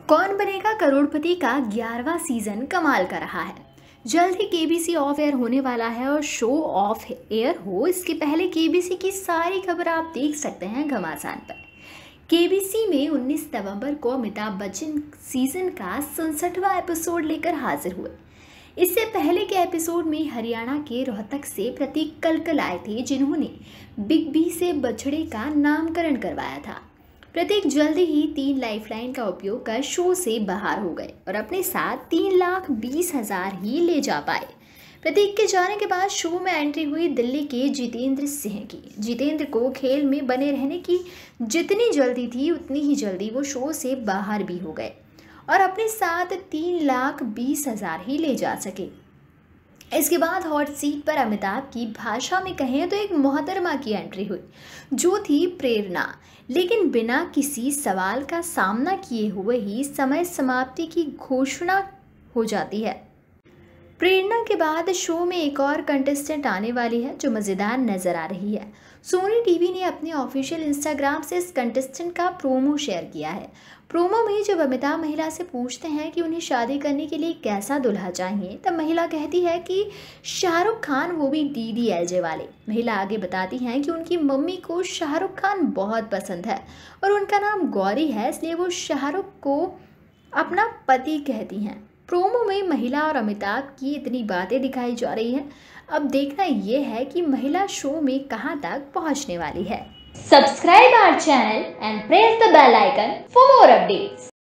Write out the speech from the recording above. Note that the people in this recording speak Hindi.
कौन बनेगा करोड़पति का 11वां सीजन कमाल कर रहा है। जल्द ही केबीसी ऑफ एयर होने वाला है और शो ऑफ एयर हो इसके पहले केबीसी की सारी खबर आप देख सकते हैं घमासान पर। केबीसी में 19 नवंबर को अमिताभ बच्चन सीजन का 67वां एपिसोड लेकर हाजिर हुए। इससे पहले के एपिसोड में हरियाणा के रोहतक से प्रतीक कलकल आए थे, जिन्होंने बिग बी से बछड़े का नामकरण करवाया था। प्रतीक जल्दी ही 3 लाइफलाइन का उपयोग कर शो से बाहर हो गए और अपने साथ 3,20,000 ही ले जा पाए। प्रतीक के जाने के बाद शो में एंट्री हुई दिल्ली के जितेंद्र सिंह की। जितेंद्र को खेल में बने रहने की जितनी जल्दी थी उतनी ही जल्दी वो शो से बाहर भी हो गए और अपने साथ 3,20,000 ही ले जा सके। इसके बाद हॉट सीट पर अमिताभ की भाषा में कहें तो एक मोहतरमा की एंट्री हुई, जो थी प्रेरणा। लेकिन बिना किसी सवाल का सामना किए हुए ही समय समाप्ति की घोषणा हो जाती है। प्रेरणा के बाद शो में एक और कंटेस्टेंट आने वाली है, जो मज़ेदार नज़र आ रही है। सोनी टीवी ने अपने ऑफिशियल इंस्टाग्राम से इस कंटेस्टेंट का प्रोमो शेयर किया है। प्रोमो में जब अमिताभ महिला से पूछते हैं कि उन्हें शादी करने के लिए कैसा दूल्हा चाहिए, तब महिला कहती है कि शाहरुख खान, वो भी DDLJ वाले। महिला आगे बताती हैं कि उनकी मम्मी को शाहरुख खान बहुत पसंद है और उनका नाम गौरी है, इसलिए वो शाहरुख को अपना पति कहती हैं। प्रोमो में महिला और अमिताभ की इतनी बातें दिखाई जा रही हैं। अब देखना ये है कि महिला शो में कहां तक पहुंचने वाली है। Subscribe our channel and press the bell icon for more updates.